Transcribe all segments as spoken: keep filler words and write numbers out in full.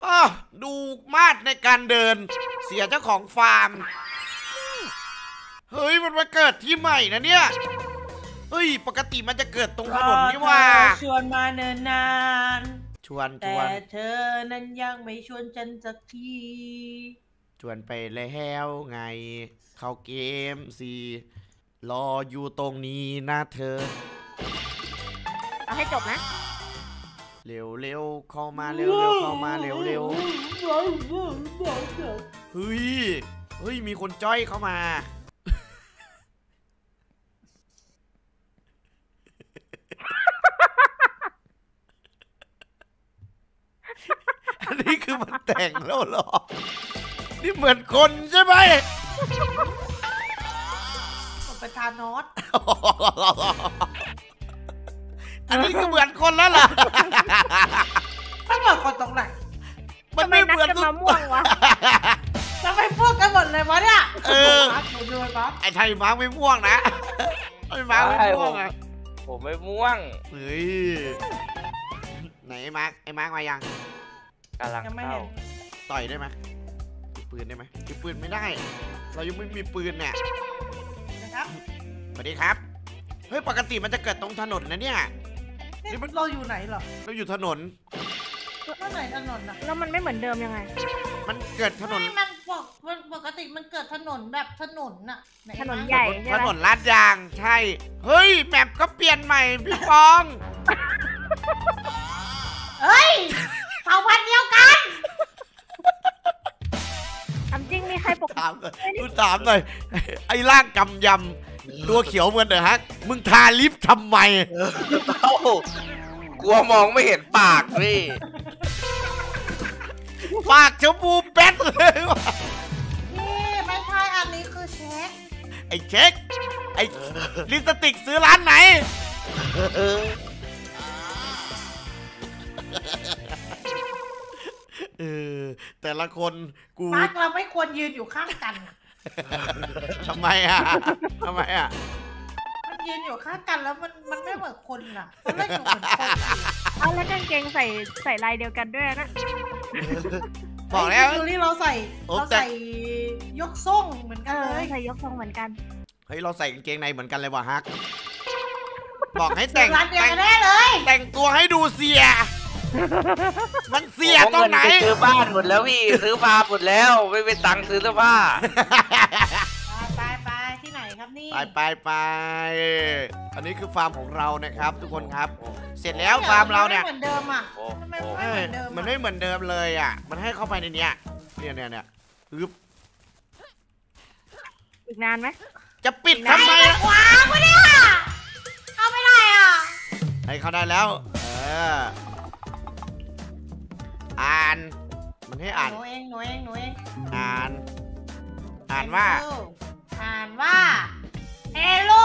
อ้อดูมาดในการเดินเสียเจ้าของฟาร์มเฮ้ยมันมาเกิดที่ใหม่นะเนี่ยเฮ้ยปกติมันจะเกิดตรงถนนนี่ว่าชวนมาเนินนานชวนชวนแต่เธอนั้นยังไม่ชวนฉันสักทีชวนไปแล้วไงเข้าเกมสิรออยู่ตรงนี้นะเธอเอาให้จบนะเร็วเร็วเข้ามาเร็วเร็วเข้ามาเร็วเร็วเฮ้ยเฮ้ยมีคนจ้อยเข้ามาอันนี้คือมันแต่งแล้วหรอนี่เหมือนคนใช่ไหมผมเป็นทานอสอันนี้คือเหมือนคนแล้วล่ะไม่เหมือนคนตรงไหนมันไม่เหมือนมะม่วงวะจะไปพูดกันหมดเลยวะเนี่ยเออไอ้ไทยมาร์กไม่ม่วงนะไอ้มาร์กไม่ม่วงอะผมไม่ม่วงเฮ้ยไหนไอ้มาร์กไอ้มาร์กมายังกำลังเข้าต่อยได้ไหมปืนได้ไหมปืนไม่ได้เรายังไม่มีปืนเนี่ยนะครับสวัสดีครับเฮ้ยปกติมันจะเกิดตรงถนนนะเนี่ยนี่เราอยู่ไหนหรอเราอยู่ถนนแล้วไหนถนนอะแล้วมันไม่เหมือนเดิมยังไงมันเกิดถนนมันปกมันปกติมันเกิดถนนแบบถนนน่ะถนนใหญ่ถนนลาดยางใช่เฮ้ยแมปก็เปลี่ยนใหม่พี่ปองเฮ้ยเผ่าพันธุ์เดียวกันถามจริงมีใครปกถามเลยดูถามหน่อยไอ้ร่างกำยำตัวเขียวเหมือนเด้อฮะมึงทาลิปทำไมกลัวมองไม่เห็นปากนี่ปากชมพูแป๊ดเลยว่ะนี่ไม่ใช่อันนี้คือเช็คไอ้เช็คไอ้ลิปสติกซื้อร้านไหนเออแต่ละคนกูปากเราไม่ควรยืนอยู่ข้างกันทำไมอ่ะทำไมอ่ะมันยืนอยู่ข้างกันแล้วมันมันไม่เหมือนคนอ่ะมันไม่เหมือนคนเอาแล้วกางเกงใส่ใส่ลายเดียวกันด้วยนะบอกแล้วดูนี่เราใส่เราใส่ยกทรงเหมือนกันเลยใส่ยกทรงเหมือนกันเฮ้ยเราใส่กางเกงในเหมือนกันเลยว่ะฮักบอกให้แต่งแต่งแน่เลยแต่งตัวให้ดูเสียมันเสียตรงไหนซื้อบ้านหมดแล้วพี่ซื้อฟาร์มหมดแล้วไม่เป็นตังค์ซื้อเสื้อผ้าไปไปที่ไหนครับนี่ไปไปไปอันนี้คือฟาร์มของเรานะครับทุกคนครับเสร็จแล้วฟาร์มเราเนี่ยเหมือนเดิมอ่ะทำไมไม่เหมือนเดิมมันไม่เหมือนเดิมเลยอ่ะมันให้เข้าไปในเนี้ยเนี่ยเนี่ยเนี่ยอึ๊บอีกนานไหมจะปิดทำไมว้าวไม่ได้อ่ะเข้าไม่ได้อ่ะให้เข้าได้แล้วเอออ่านมันให้อ่านหนูเองหนูเองหนูเองอ่านอ่านว่าอ่านว่าเฮลโล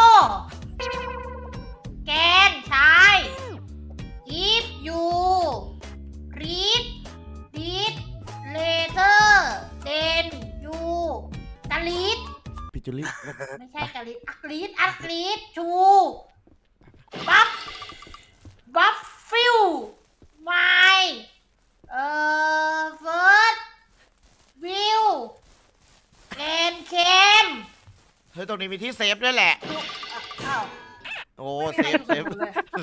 แกนชายอีฟยูรีดดีดเลเตอร์เดนยูกาลิดปิจูลิไม่ใช่กาลิดอักลิดอักลิดชูบัฟบัฟฟิลไมเอ่อเฟิร์สวิวเกนเคมเฮ้ยตรงนี้มีที่เซฟด้วยแหละอ้าวโอ้เซฟเซฟ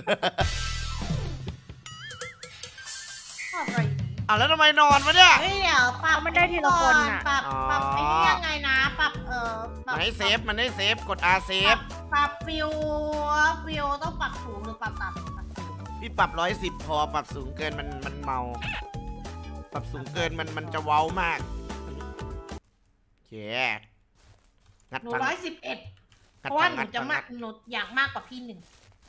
อะไรอ่ะแล้วทำไมนอนวะเนี่ยเฮ้ยเดี๋ยวปรับมันได้ทีละคนอ่ะปรับปรับไอ้นี่ยังไงนะปรับเอ่อมันให้เซฟมันให้เซฟกด R เซฟปรับฟิวฟิวต้องปรับสูงหรือปรับต่ำพี่ปรับร้อยสิบพอปรับสูงเกินมันมันเมาปรับสูงเกินมันมันจะเว้ามากโอเคหนูร้อยสิบเอ็ดเพราะว่าหนูจะมาหนูอยากมากกว่าพี่หนึ่ง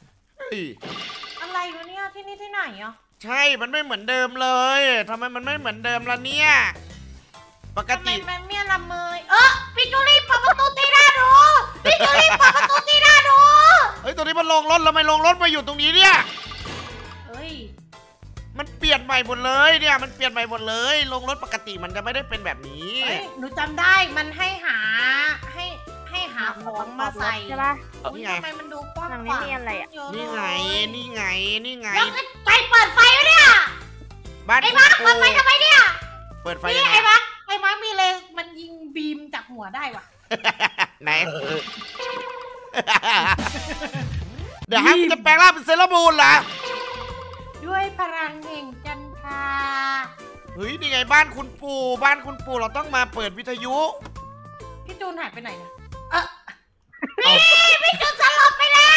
อะไรวะเนี่ยที่นี่ที่ไหนอ่ะใช่มันไม่เหมือนเดิมเลยทำไมมันไม่เหมือนเดิมล่ะเนี่ยปกติมันเมียละเมยเออพี่จูลี่เปิดประตูตีหน้าหนูพี่จูลี่เปิดประตูตีหน้าหนูเฮ้ยตัวนี้มันลงรถแล้วไม่ลงรถมาอยู่ตรงนี้เนี่ยเฮ้ยมันเปลี่ยนใหม่หมดเลยเนี่ยมันเปลี่ยนใหม่หมดเลยลงรถปกติมันจะไม่ได้เป็นแบบนี้หนูจำได้มันให้หาให้ให้หาของมาใส่ใช่ป่ะนี่ไงทำไมมันดูกว้างกว่านี่อะไรอ่ะนี่ไงนี่ไงนี่ไงแล้วไปเปิดไฟวะเนี่ยบ้านไอ้บ้าเปิดไฟทำไมเนี่ยเปิดไฟนี่ยังไงไอ้มาร์คไอ้มาร์คมีเลนมันยิงบีมจากหัวได้ว่ะไหน เดี๋ยวฮะมันจะแปลงร่างเป็นเซเลอรามูนเหรอด้วยพลังแห่งจันทราเฮ้ยนี่ไงบ้านคุณปู่บ้านคุณปู่เราต้องมาเปิดวิทยุพี่จูนหายไปไหนนะเออพี่พี่จูนสลบไปแล้ว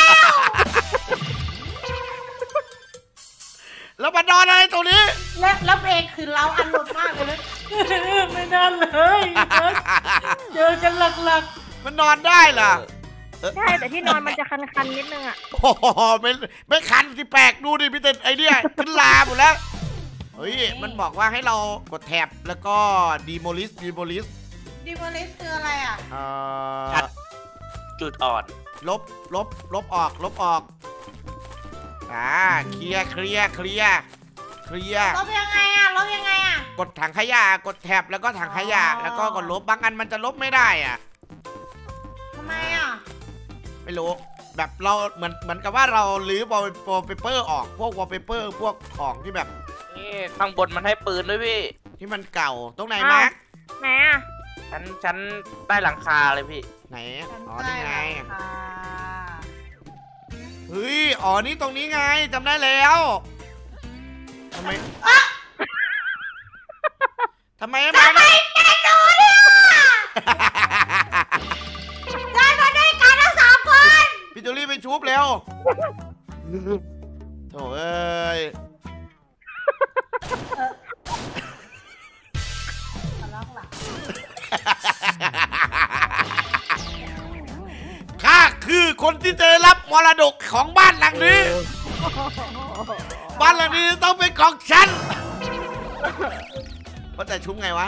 แล้วมานอนอะไรตรงนี้แล้วแล้วเพลงคือเราอารมณ์มากเลยนะ ไม่น่าเลยเจอกันหลักมันนอนได้เหรอใช่แต่ที่นอนมันจะคันๆนิดนึงอ่ะโอ้โหไม่ไม่คันที่แปลกดูดิพี่เต้นไอเนี่ยขึ้นลาหมดแล้วเฮ้ยมันบอกว่าให้เรากดแท็บแล้วก็ดีโมลิสดีโมลิสๆดิมอลิสคืออะไรอ่ะเอ่อจุดอ่อนลบลบลบออกลบออกอ่าเคลียร์เคลียร์เคลียร์เคลียร์ลบยังไงอ่ะลบยังไงอ่ะกดถังขยะกดแท็บแล้วก็ถังขยะอ๋อแล้วก็กดลบบางอันมันจะลบไม่ได้อ่ะทำไมอ่ะไม่รู้แบบเราเหมือนเหมือนกับว่าเราลื้อวอลเปเปอร์ออกพวกวอลเปเปอร์พวกของที่แบบนี่ข้างบนมันให้ปืนด้วยพี่ที่มันเก่าตรงไหนอ้าวมาร์คไหนอ่ะฉันฉันใต้หลังคาเลยพี่ไหนฉันอ๋อใกล้นี่ไงแล้วค่ะเฮ้ยอ๋อนี่ตรงนี้ไงจำได้แล้วทำไมทำไมไม่มาทำไมแกหนูเนี่ยได้มาด้วยกันทั้งสามคนพี่จูลี่ไปชุบเร็วโถเอ้ยทะเลาะหลังข้าคือคนที่จะได้รับมรดกของบ้านหลังนี้ บ้านหลังนี้ต้องเป็นของฉันว่าแต่ชุบไงวะ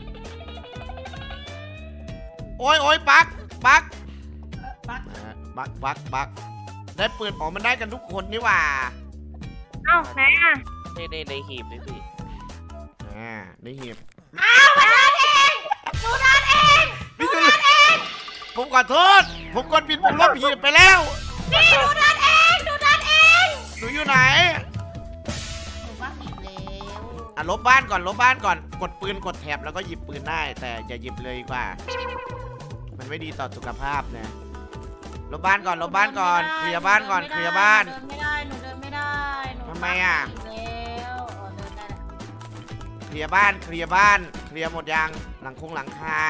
โอ้ยโอ้ยปักปักปักเออปักปักปักได้ปืนอ๋อมันได้กันทุกคนนี่หว่าเอ้าไหนอ่ะนี่ในในหีบเลยพี่อ่าได้หีบอ้าวมาเดินเองหนูเดินเองพี่จูลี่ผมขอโทษ ผมกดผิดผมลบหีบไปแล้วนี่หนูเดินเองหนูเดินเองหนูอยู่ไหนหนูว่าผิดแล้วอ่ะลบบ้านก่อนลบบ้านก่อนกดปืนกดแถบแล้วก็หยิบปืนได้ แต่อย่าหยิบเลยดีกว่า มันไม่ดีต่อสุขภาพนะลบบ้านก่อนลบบ้านก่อนเคลียร์บ้านก่อนเคลียร์บ้านเดินไม่ได้หนูเดินไม่ได้หนูทำไมอ่ะผิดแล้วเออเดินได้แล้วเคลียร์บ้านเคลียร์บ้านเคลียร์หมดยังหลังคงหลังคา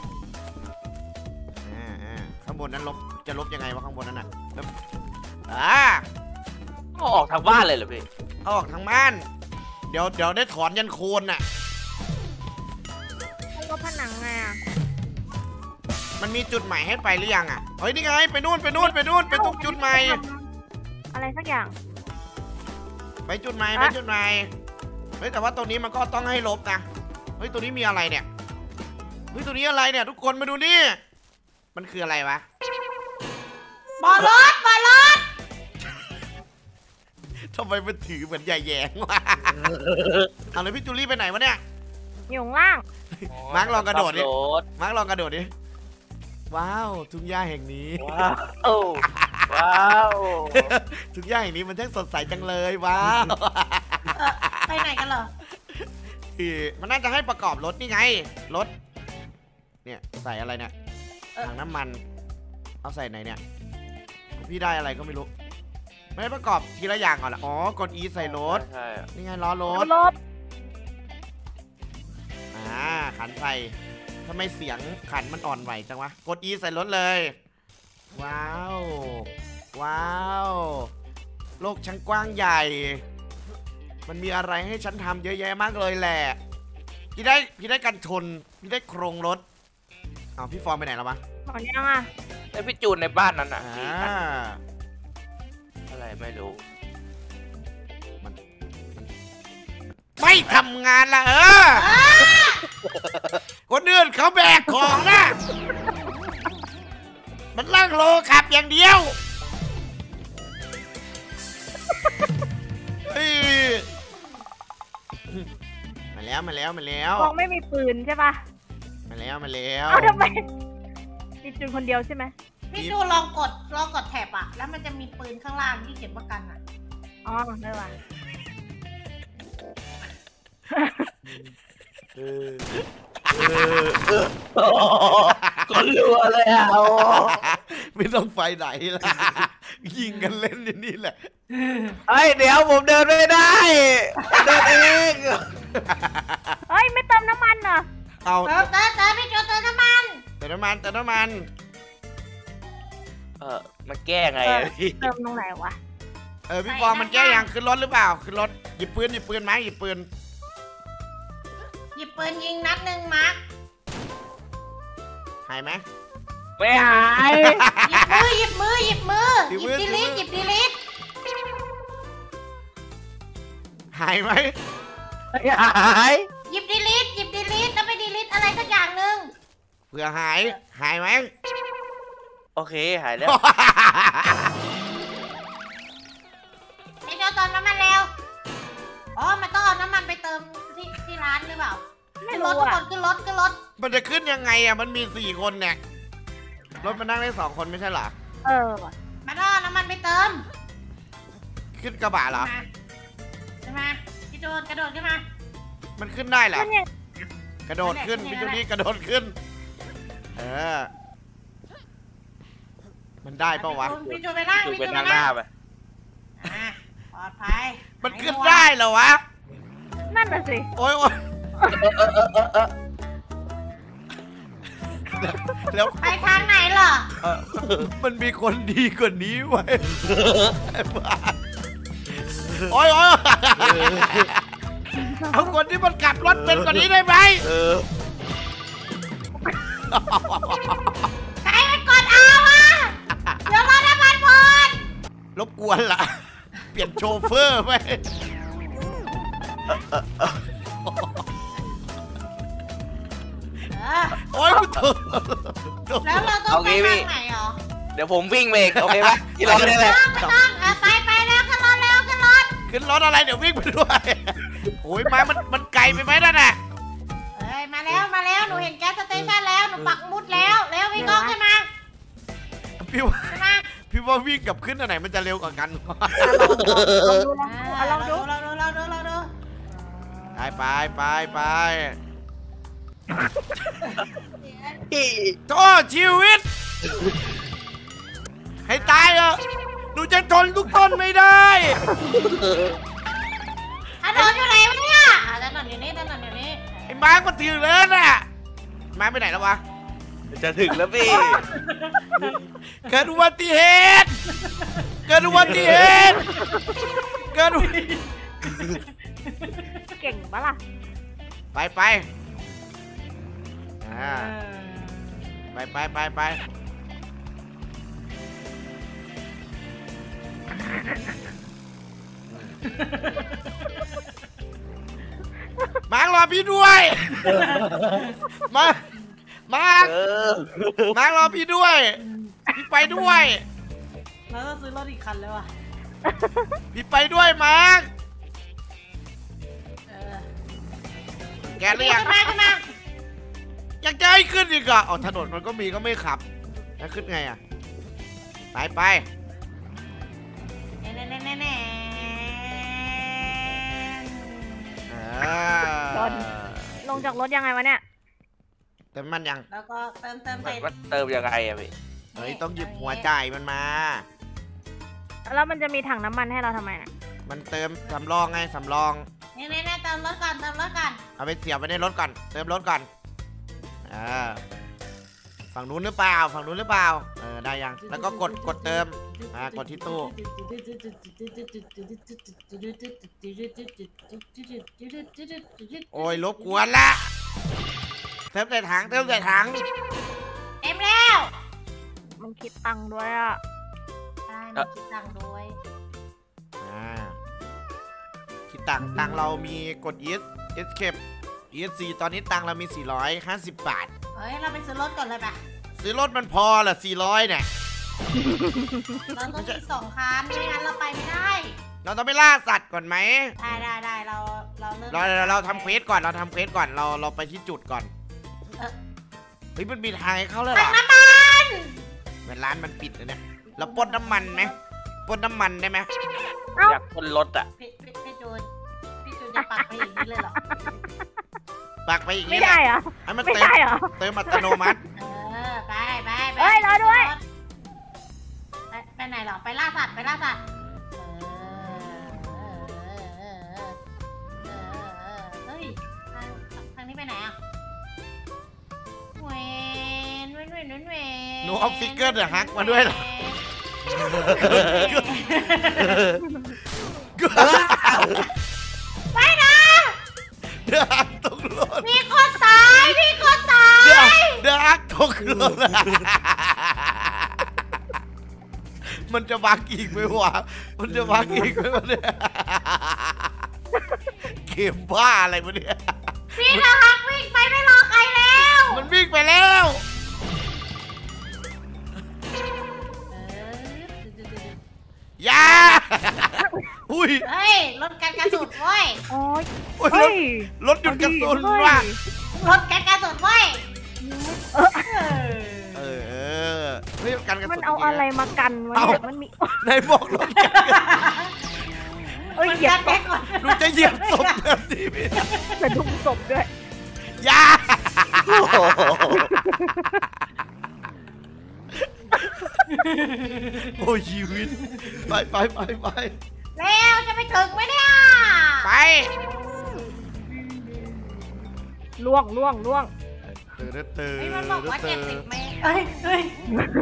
อ่าอ่าข้างบนนั้นลบจะลบยังไงวะข้างบนนั้นอ่ะปึ๊บอ่าก็ออกทางบ้านเลยเหรอพี่เอาออกทางบ้าน เดี๋ยวเดี๋ยวได้ถอนยันโคนน่ะแล้วก็ผนังไงอ่ะมันมีจุดใหม่ให้ไปหรือยังอ่ะเฮ้ยนี่ไงไปนู่นไปนู่นไปนู่นไปตรงจุดใหม่อะไรสักอย่างไปจุดใหม่ไปจุดใหม่เฮ้ยแต่ว่าตัวนี้มันก็ต้องให้ลบนะเฮ้ยตัวนี้มีอะไรเนี่ยเฮ้ยตัวนี้อะไรเนี่ยทุกคนมาดูนี่มันคืออะไรวะบอลรถบอลรถทำไมมันถือเหมือนใหญ่แยงวะเอาเลยพี่จูลี่ไปไหนวะเนี่ยอยู่ข้างล่างมาร์คลองกระโดดดิขับรถมาร์คลองกระโดดดิว้าวทุ่งหญ้าแห่งนี้ว้าวว้าวทุ่งหญ้าแห่งนี้มันช่างสดใสจังเลยว้าวเออไปไหนกันเหรอคือมันน่าจะให้ประกอบรถนี่ไงรถเนี่ยใส่อะไรเนี่ยถังน้ำมันเอาใส่ไหนเนี่ยพี่ได้อะไรก็ไม่รู้ไม่ได้ประกอบทีละอย่างก่อนละอ๋อกด E ใส่รถใช่นี่ไงล้อรรถถลบอ่าขันใส่ทำไมเสียงขันมันอ่อนไหวจังวะกด E ใส่รถเลย ว้าวว้าวโลกช่างกว้างใหญ่ มันมีอะไรให้ฉันทำเยอะแยะมากเลยแหละพี่ได้พี่ได้กันชนพี่ได้โครงรถอ้าวพี่ฟอร์มไปไหนแล้ววะหมอนยังอ่ะแล้วพี่จูนในบ้านนั้นอ่ะอ่าพี่อะไรไม่รู้ไม่ทำงานละเออคนอื่นเขาแบกของนะ มันล่างโลขับอย่างเดียวเฮ้ยมาแล้วมาแล้วมาแล้วมองไม่มีปืนใช่ปะมาแล้วมาแล้วเอาทำไมมีจูนคนเดียวใช่ไหมพี่จูลองกดลองกดแท็บอะแล้วมันจะมีปืนข้างล่างที่เขียนว่ากันอะอ๋อได้ว่ะเออก็รัวเลยอ่ะโอ้ไม่ต้องไฟไหนละยิงกันเล่นอย่างนี้แหละเฮ้ยเดี๋ยวผมเดินไม่ได้เดินเองเฮ้ยไม่เติมน้ำมันเหรอเอาเติมเติมเติมพี่จูเติมน้ำมันเติมน้ำมันเติมน้ำมันเออมันแก้ไงอะพี่เติมตรงไหนวะเออพี่ฟองมันแก้ยังขึ้นรถหรือเปล่าขึ้นรถหยิบปืนหยิบปืนไหมหยิบปืนหยิบปืนยิงนัดหนึ่งมาร์คหายไหมไม่หายหยิบมือหยิบมือหยิบมือหยิหยิบบ มือดีลิทหยิบดีลิทหายไหมไม่หายหยิบดีลิทหยิบดีลิทแล้วไปดีลิทอะไรสักอย่างหนึ่งเผื่อหายหายไหมโอเคหายแล้วไอ้เจ้าเติมน้ำมันเร็วอ๋อมันต้องเอาน้ำมันไปเติมที่ที่ร้านหรือเปล่าไม่ขึ้นรรู้ถทุกคอ่ะนขึ้นรถขึ้นรถมันจะขึ้นยังไงอ่ะมันมีสี่คนเนี่ยรถมันนั่งได้สองคนไม่ใช่เหรอเออว่ะมาต้องเอาน้ำมันไปเติมขึ้นกระบะเหรอมาขึ้นมาพี่จูนกระโดดขึ้นมามันขึ้นได้เหรอขึ้นยังกระโดดขึ้นขึ้พี่นจูยังไงนี่กระโดดขึ้นเออมันได้ปะวะพี่จูนไปนั่งดูพี่เป็นจูนทางไปหน้านั่งไปอ่ะปลอดภัยมันขึ้นได้เหรอวะนั่นน่ะสิโอ้ยโอ้ยแล้วไปทางไหนเหรอเออมันมีคนดีกว่านี้ไว้โอ้ยโอ้ยเอาคนที่มันขับรถเป็นกว่านี้ได้ไหมเออใครมันกดเอาวะเดี๋ยวรอน้ำมันหมดรบกวนล่ะ เปลี่ยนโชเฟอร์ไหมเออโอ้ยกูถูกแล้วเราต้องไปทางไหนเหรอเดี๋ยวผมวิ่งไปเองโอเคปะที่เราได้ไม่แหละต้องไม่ต้องเออไปไปแล้วขึ้นรถแล้วขึ้นรถขึ้นรถอะไรเดี๋ยววิ่งไปด้วยโอ้ยมามันมันไกลไปไหมนั่นน่ะเอ้ยมาแล้วมาแล้วหนูเห็นแก๊สสเตชันแล้วหนูปักหมุดแล้วแล้ววิ่งก้องขึ้นมาพี่ว่าขึ้นมาพี่ว่าวิ่งกับขึ้นอันไหนมันจะเร็วกว่ากันอ่ะลองดูลองดูเราดูเราดูเราดูไปไปไปไปพี่โทษชีวิต ให้ตายเถอะหนูจะทนทุกต้นไม่ได้ถนนอยู่ไหนวะเนี่ยอ่ะถนนอยู่นี่ถนนอยู่นี่ไอ้มาร์กมันถือเลยน่ะมาร์คไปไหนแล้ววะจะถึงแล้วพี่เกิดอุบัติเหตุ เกิดอุบัติเหตุ เกิดอุบัติเก่งปะล่ะไปไปอ่าไปไปไปไปมาร์ครอพี่ด้วย มามาร์คเออมาร์ครอพี่ด้วย พี่ไปด้วยเราต้องซื้อรถอีกคันแล้วอ่ะพี่ไปด้วยมาร์คเออแกเรียกขึ้นมาขึ้นมาอยากจะให้ขึ้นอีกอ่ะอ๋อถนนมันก็มีก็ไม่ขับแล้วขึ้นไงอ่ะ ไปไปแน่แน่แน่แน่แน่อ่าโดน ลงจากรถยังไงวะเนี่ยเติมมันยังแล้วก็เติมเติมใส่มันเติมยังไงอะพี่เฮ้ยต้องหยิบหัวจ่ายมันมาแล้วมันจะมีถังน้ำมันให้เราทำไมน่ะมันเติมสำรองไงสำรองนี่นี่นี่เติมรถก่อนเติมรถก่อนเอาไปเสียบไว้ในรถก่อน เติมรถก่อนอ่าฝั่งนู้นหรือเปล่า ฝั่งนู้นหรือเปล่า เออได้ยัง แล้วก็กดกดเติม อ่ากดที่ตู้ โอ้ยรบกวนละเติมใส่ถัง เติมใส่ถังเต็มแล้วมันคิดตังค์ด้วยอ่ะใช่มันคิดตังค์ด้วยอ่าคิดตังค์ตังค์เรามีกด yes escape อี เอส ซี ตอนนี้ตังค์เรามีสี่ร้อยห้าสิบบาทเฮ้ยเราไปซื้อรถก่อนเลยปะซื้อรถมันพอเหรอสี่ร้อยเนี่ยเราต้องมีสองคันไม่งั้นเราไปไม่ได้เราต้องไปล่าสัตว์ก่อนไหมได้ได้ได้เราเราเริ่มเราเราเราทำเควสก่อน เราทำเควสก่อน เราเราไปที่จุดก่อนเออเฮ้ยมันมีทางให้เข้าเลยเหรถัองน้ำมันเหมือนร้านมันปิดเลยเนี่ย เราปล้นน้ำมันไหมปล้นน้ำมันได้ไหมเอ้าอยากคนรถอะพี่พี่พี่จูนพี่จูนจะปักไปอย่างนี้เลยเหรอปักไปอีกไม่นี่แหได้ละเหรอให้มันไม่เติมได้เหรอเติมอัตโนมัติเออไปไปไปเอ้ยรอด้วยไปไปไหนเหรอไปล่าสัตว์ไปล่าสัตว์เฮ้ยทางทางนี้ไปไหนอ่ะเวนเวนเวนเวนเวนหนูเอาฟิกเกอร์เดอะฮักมาด้วยเหรอไปนะเดอะฮักตกรถมีคนตายมีคนตาเดอะยเดอะฮักตกรถมันจะบักอีกไหมวะมันจะบักอีกไหมวะเนี่ยเกมบ้าอะไรวะเนี่ยพี่ทหารวิ่งไปไม่รอใครแล้วมันวิ่งไปแล้วยาอุ้ยเฮ้ยรถกันกระสุนเว้ยโอ้ยอุ้ยรเฮ้ถยรถหยุดกระสุนเฮ้ยว่ะรถกันกระสุนเว้ยเออเออเออเฮ้ยกันกระสุนมันเอาอะไรมากันวะเนี่ยมันมีในบอกรถกันเอ้ยเหยียบศแก๊พกก่อนดูจะเหยียบศพแบบนี้ไหมสะดุ้งศพด้วยยาโอ้ยชีวิตไปไปไปไปเร็วจะไปถึงไหมเนี่ยไปล่วงล่วงล่วงเตือนเตือนเฮ้ยมันบอกว่าเจ็ดสิบเมตรเฮ้ยเฮ้ย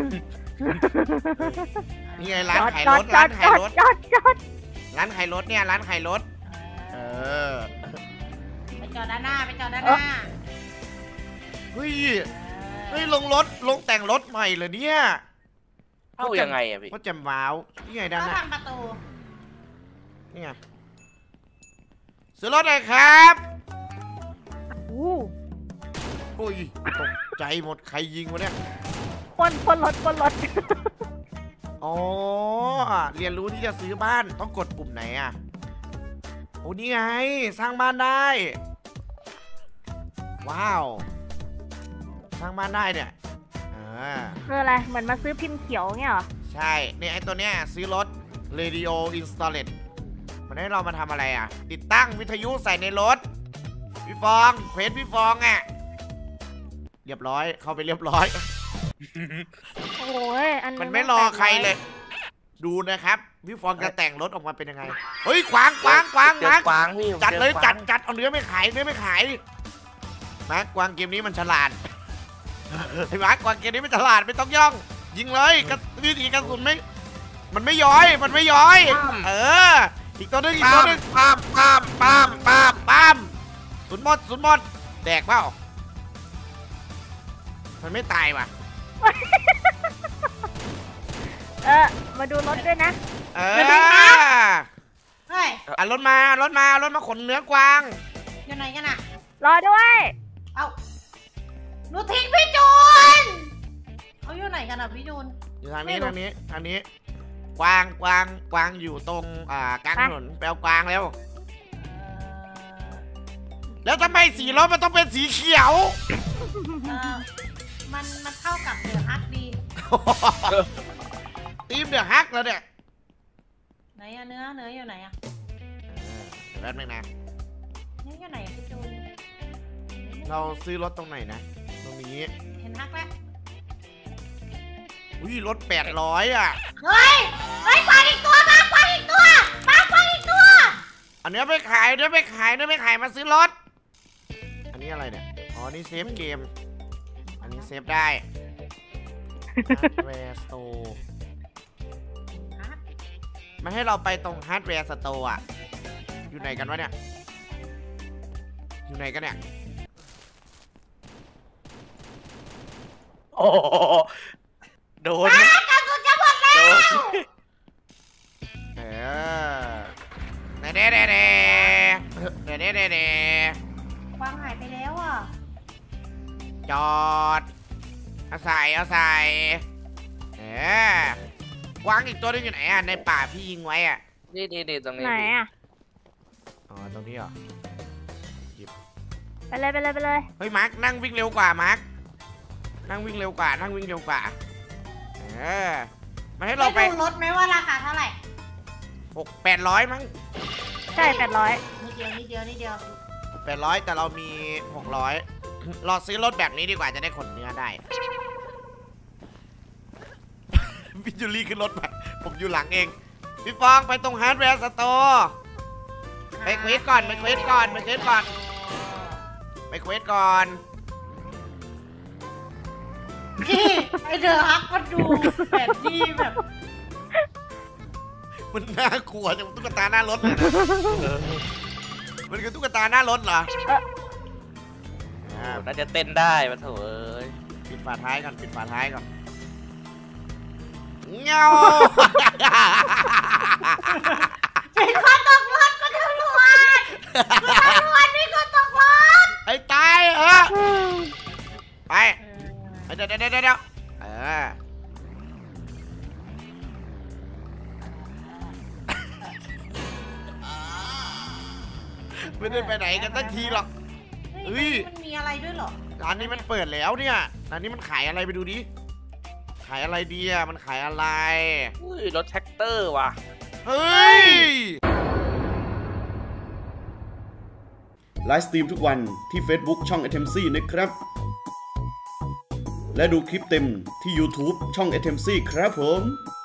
นี่ไงร้านจอดขายจอรดถจอร้าดนจขายอดรถจอดจอดร้านขายรถเนี่ยร้านขายรถเออไปจอดด้านหน้าไปจอดด้านหน้าเฮ้ยเฮ้ยลงรถลงแต่งรถใหม่เลยเนี่ยเข้ายังไงอะพี่ก็จำว้าวนี่ไงด้านก็หน้าทางประตูนี่ไงซื้อรถเลยครับอู้โอ้ยตกใจหมดใครยิงวะเนี่ยปนปนรถปนรถอ๋อเรียนรู้ที่จะซื้อบ้านต้องกดปุ่มไหนอ่ะโอ้นี่ไงสร้างบ้านได้ ว้าว สร้างบ้านได้เนี่ยอ่าคืออะไรเหมือนมาซื้อพิมพ์เขียวเงี้ยเหรอใช่เนี่ยไอ้ตัวเนี้ยซื้อรถ Radio Installed มันให้เรามาทำอะไรอ่ะ ติดตั้งวิทยุใส่ในรถ พี่ฟองเควสพี่ฟองอ่ะ เรียบร้อยเข้าไปเรียบร้อยโอ้ยอันมันไม่รอใครเลย ดูนะครับ พี่ฟองจะแต่งรถออกมาเป็นยังไง เฮ้ยขวางขวางขวางเจอมาร์คกวางพี่จัดเลยจอกวางจัดจัดเอาเนื้อไม่ขายเนื้อไม่ขายมาร์คกวางเกมนี้มันฉลาด ไอ้มาร์คกวางเกมนี้มันฉลาดไม่ต้องย่อง ยิงเลยกระวิธีกระสุนไม่ มันไม่ย้อยมันไม่ย้อย เออ อีกตัวหนึงอีกปาตัวมหนึงปามปามปามปามปั๊มสุนหมดสุนหมดแดกเปล่ามันไม่ตายว่ะเออมาดูรถด้วยนะเออเฮ้ยอ่ะรถมารถมารถมาขนเนื้อกวางอยู่ไหนกันอ่ะรอด้วยเอาหนูทิ้งพี่จูนเขาอยู่ไหนกันอ่ะพี่จูนอยู่ทางนี้ไม่รู้ทางนี้ทางนี้ กวางกวางกวางอยู่ตรงอ่ากลางถนนแปลกวางแล้ว แล้วทำไมสีรถมันต้องเป็นสีเขียวเออมันมันเข้ากับเดือดฮักดีทีมเดือดฮักแล้วเนี่ยไหนอะเนื้อเนื้ออยู่ไหนอะแป๊บนึงนะเนื้ออยู่ไหนอะพี่จูนเราซื้อรถตรงไหนนะ ตรงนี้เห็นฮักแล้วอุ้ยรถแปดร้อยอ่ะเฮ้ยเฮ้ยปลาอีกตัวปลาปลาอีกตัวปลาปลาอีกตัวอันนี้ไม่ขายเนื้อไม่ขายเนื้อไม่ขายมาซื้อรถ อันนี้อะไรเนี่ย อ๋อ นี่เซฟเกม อันนี้เซฟได้ Hardware Store มันให้เราไปตรง Hardware Store อ่ะ อยู่ไหนกันวะเนี่ย อยู่ไหนกันเนี่ยโอ้โหโดนปลากระสุนจะหมดแล้วโดนเออเด้เด้เด้เด้เด้เด้เด้เด้วางหายไปแล้วอ่ะจอด เอาใส่เอาใส่เออกวางอีกตัวนึงอยู่ไหนอ่ะ ในป่าพี่ยิงไว้อ่ะนี่นี่นี่ตรงนี้ไหนพี่อ่ะอ๋อ ตรงนี้เหรอไปเลยไปเลยไปเลยเฮ้ย มาร์คนั่งวิ่งเร็วกว่า มาร์คนั่งวิ่งเร็วกว่า นั่งวิ่งเร็วกว่า เออมันให้เราไปได้ดูรถไหมว่าราคาเท่าไหร่หกแปดร้อยมั้งใช่แปดร้อยนิดเดียวนิดเดียวนิดเดียวเอแปดร้อยแต่เรามีหกร้อยรอซื้อรถแบบนี้ดีกว่าจะได้ขนเนื้อได้ พี่จูลี่ขึ้นรถไปผมอยู่หลังเองพี่ฟองไปตรงฮาร์ดแวร์สโตร์ไปเควสก่อนไปเควสก่อนไปเควสก่อนไปเควสก่อนพี่ไอเดอะฮักก็ดูแผนที่แบบมันน่ากลัวจังตุ๊กตาหน้ารถเลยนะมันคือตุ๊กตาหน้ารถเหรออ่าน่าจะเต้นได้มาเถอะเอ้ยปิดฝาท้ายก่อนปิดฝาท้ายก่อนเงาเป็นคนตกรถก็ตำรวจก็ตำรวจนี่ก็ตกรถไอ้ตายเออไปเดี๋ยวเดี๋ยวเดี๋ยวเดี๋ยวเออไม่ได้ไปไหนกันสักทีหรอก เฮ้ยมันมีอะไรด้วยเหรอร้านนี้มันเปิดแล้วเนี่ยร้านนี้มันขายอะไรไปดูดิ ขายอะไรดีอ่ะ มันขายอะไรอุ้ยรถแท็กเตอร์ว่ะเฮ้ยไลฟ์สตรีมทุกวันที่ Facebook ช่อง เอ ที เอ็ม ซี นะครับ และดูคลิปเต็มที่ YouTube ช่อง เอ ที เอ็ม ซี ครับผม